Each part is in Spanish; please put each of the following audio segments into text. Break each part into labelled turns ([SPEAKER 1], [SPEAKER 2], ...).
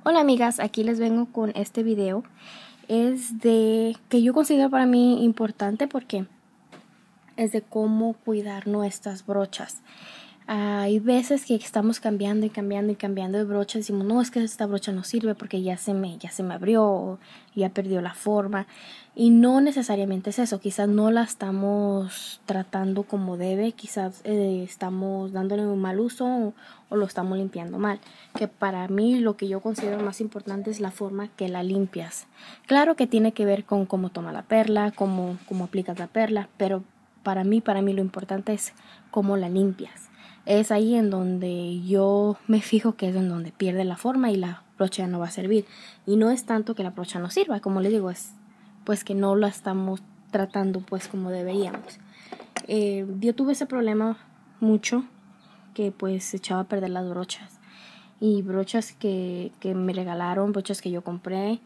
[SPEAKER 1] Hola amigas, aquí les vengo con este video. Es de que yo considero para mí importante porque es de cómo cuidar nuestras brochas. Hay veces que estamos cambiando y cambiando y cambiando de brochas. Decimos, no, es que esta brocha no sirve porque ya se me abrió o ya perdió la forma. Y no necesariamente es eso. Quizás no la estamos tratando como debe. Quizás estamos dándole un mal uso o lo estamos limpiando mal. Que para mí lo que yo considero más importante es la forma que la limpias. Claro que tiene que ver con cómo toma la perla, cómo aplicas la perla. Pero para mí lo importante es cómo la limpias. Es ahí en donde yo me fijo que es en donde pierde la forma y la brocha no va a servir. Y no es tanto que la brocha no sirva, como les digo, es pues que no la estamos tratando pues como deberíamos. Yo tuve ese problema mucho, que pues echaba a perder las brochas. Y brochas que me regalaron, brochas que yo compré,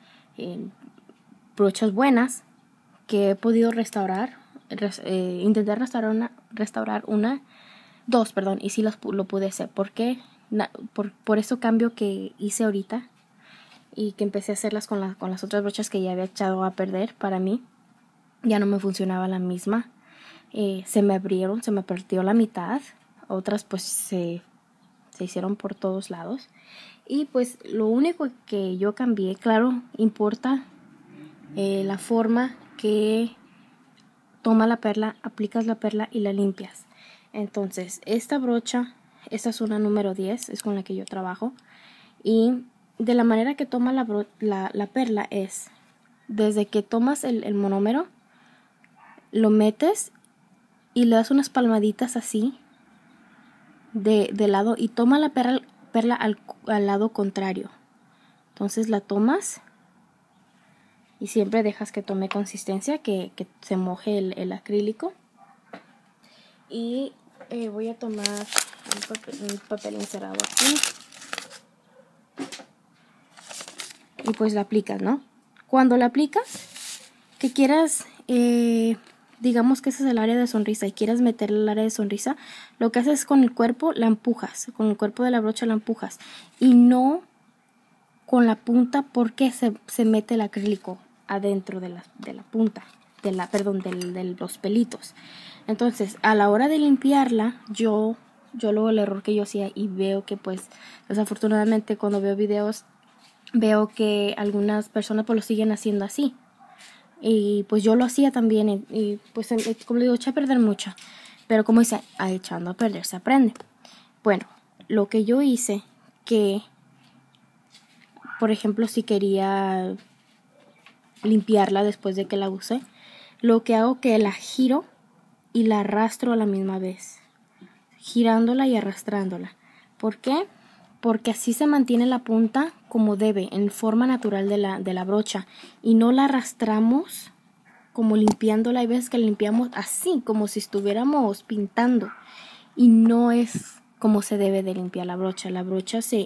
[SPEAKER 1] brochas buenas que he podido restaurar, intentar restaurar dos, y sí lo pude hacer. ¿Por qué? Por eso cambio que hice ahorita y que empecé a hacerlas con las otras brochas que ya había echado a perder. Para mí ya no me funcionaba la misma. Se me abrieron, se me partió la mitad. Otras pues se hicieron por todos lados. Y pues lo único que yo cambié, claro, importa la forma que toma la perla, aplicas la perla y la limpias. Entonces, esta brocha, esta es una número 10, es con la que yo trabajo. Y de la manera que toma la perla es, desde que tomas el monómero, lo metes y le das unas palmaditas así, de lado, y toma la perla al lado contrario. Entonces la tomas y siempre dejas que tome consistencia, que se moje el acrílico. Y voy a tomar un papel encerado aquí. Y pues la aplicas, ¿no? Cuando la aplicas, que quieras, digamos que ese es el área de sonrisa y quieras meterle el área de sonrisa, lo que haces con el cuerpo, la empujas. Con el cuerpo de la brocha la empujas. Y no con la punta, porque se mete el acrílico adentro de la punta. De los pelitos. Entonces, a la hora de limpiarla, yo luego el error que yo hacía, y veo que pues desafortunadamente cuando veo videos, veo que algunas personas pues lo siguen haciendo así. Y pues yo lo hacía también, y pues como le digo, eché a perder mucho. Pero como dice, echando a perder se aprende. Bueno, lo que yo hice, que por ejemplo si quería limpiarla después de que la usé, lo que hago que la giro y la arrastro a la misma vez, girándola y arrastrándola. ¿Por qué? Porque así se mantiene la punta como debe, en forma natural de la brocha, y no la arrastramos como limpiándola. Hay veces que la limpiamos así, como si estuviéramos pintando, y no es como se debe de limpiar la brocha. La brocha se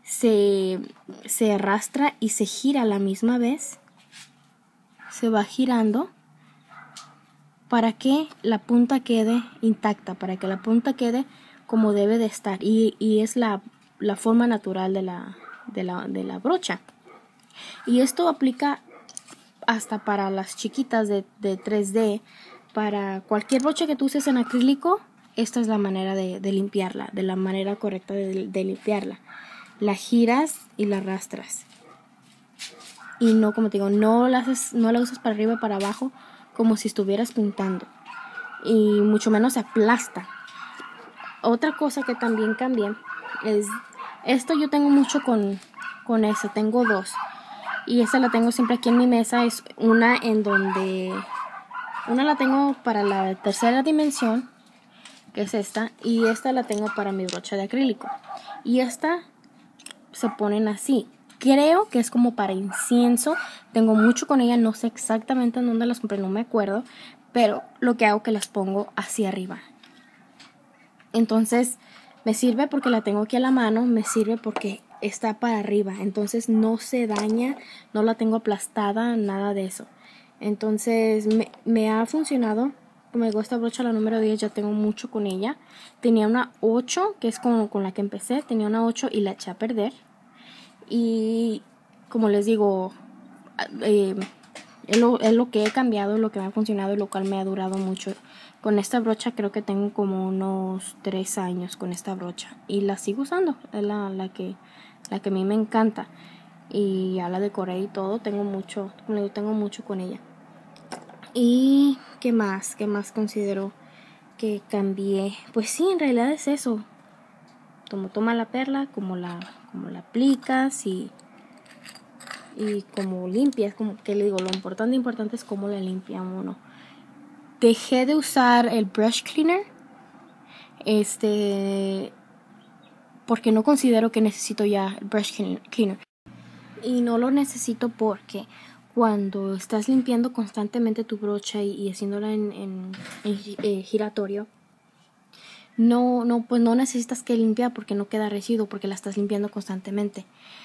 [SPEAKER 1] arrastra y se gira a la misma vez, se va girando para que la punta quede intacta, para que la punta quede como debe de estar, y es la forma natural de la brocha. Y esto aplica hasta para las chiquitas de 3D, para cualquier brocha que tú uses en acrílico. Esta es la manera de limpiarla, de la manera correcta de limpiarla. La giras y la arrastras. Y no, como te digo, no la usas para arriba o para abajo como si estuvieras pintando. Y mucho menos se aplasta. Otra cosa que también cambié es, esto yo tengo mucho con eso, tengo dos. Y esta la tengo siempre aquí en mi mesa. Es una en donde, una la tengo para la tercera dimensión, que es esta. Y esta la tengo para mi brocha de acrílico. Y esta se ponen así. Creo que es como para incienso. Tengo mucho con ella, no sé exactamente en dónde las compré, no me acuerdo. Pero lo que hago es que las pongo hacia arriba. Entonces me sirve porque la tengo aquí a la mano, me sirve porque está para arriba, entonces no se daña, no la tengo aplastada, nada de eso. Entonces me ha funcionado. Me gusta esta brocha, la número 10, ya tengo mucho con ella. Tenía una 8, que es con la que empecé, tenía una 8 y la eché a perder. Y como les digo, es lo que he cambiado, lo que me ha funcionado y lo cual me ha durado mucho. Con esta brocha creo que tengo como unos 3 años con esta brocha y la sigo usando. Es la que a mí me encanta y ya la decoré y todo. Tengo mucho con ella. ¿Y qué más considero que cambié? Pues sí, en realidad es eso. Toma la perla, como la aplicas y como limpias, como que le digo, lo importante es cómo la limpia uno. Dejé de usar el brush cleaner, porque no considero que necesito ya el brush cleaner. Y no lo necesito porque cuando estás limpiando constantemente tu brocha y haciéndola en giratorio, pues no necesitas que limpiar porque no queda residuo porque la estás limpiando constantemente.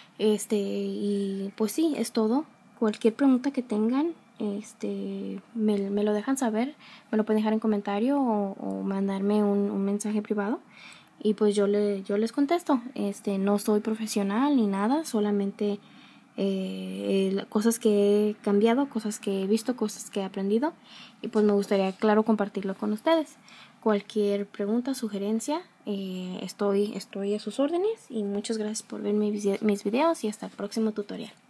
[SPEAKER 1] Y pues sí, es todo. Cualquier pregunta que tengan, me lo dejan saber, me lo pueden dejar en comentario o mandarme un mensaje privado y pues yo les contesto. No soy profesional ni nada, solamente cosas que he cambiado, cosas que he visto, cosas que he aprendido y pues me gustaría, claro, compartirlo con ustedes. Cualquier pregunta, sugerencia, estoy a sus órdenes y muchas gracias por ver mis videos y hasta el próximo tutorial.